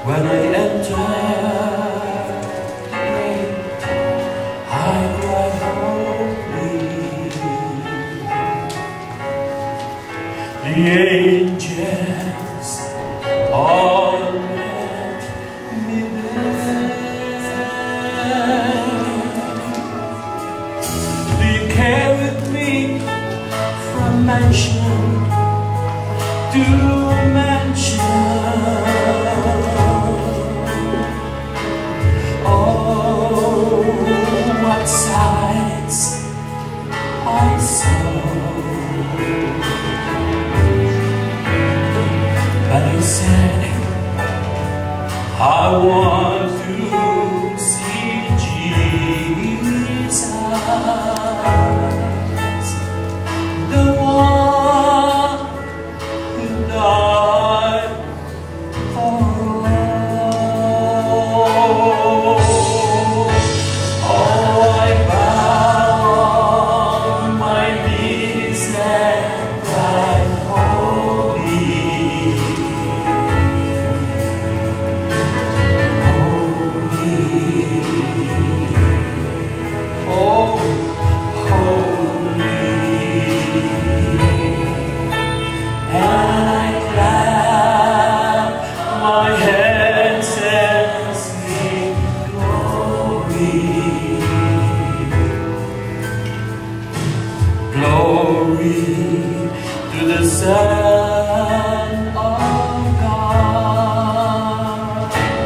When I entered, I cried holy. The angels all met me there. They carried me from mansion to mansion. Oh, what sights I saw. But I said, I want to see Jesus, the one who died for all. Oh, I bow on my knees and cried, holy. Glory to the Son of God.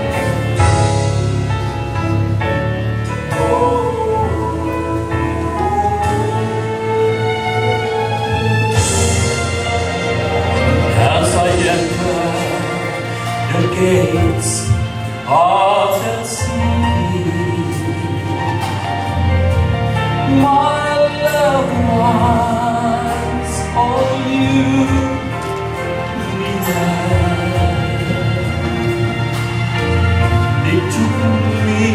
As I enter the gates of the city, my loved ones, all you they took me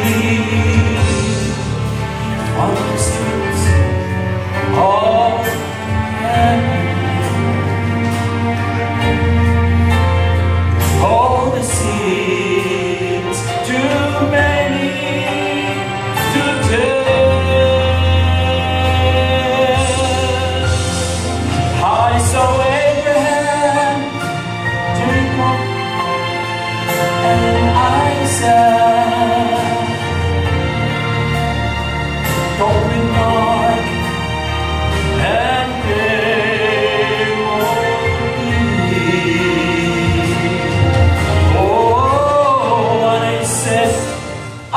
on the streets of heaven. All the seats, too many to tell. I saw Abraham, Jacob, and Isaac, going Mark and Galilee. Oh, and I said, I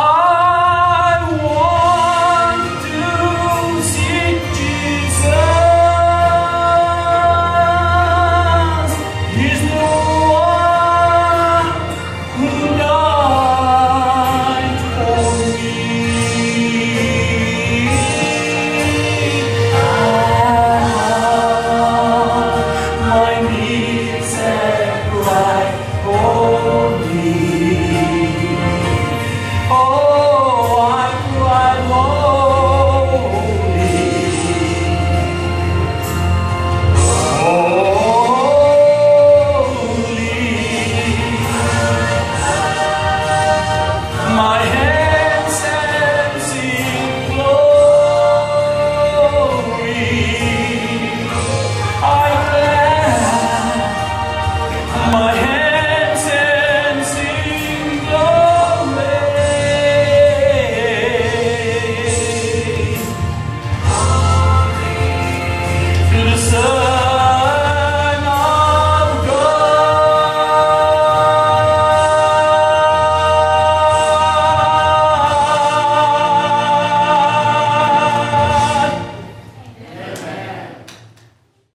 want to see Jesus. He's the one who died for me. My knees and cried, holy.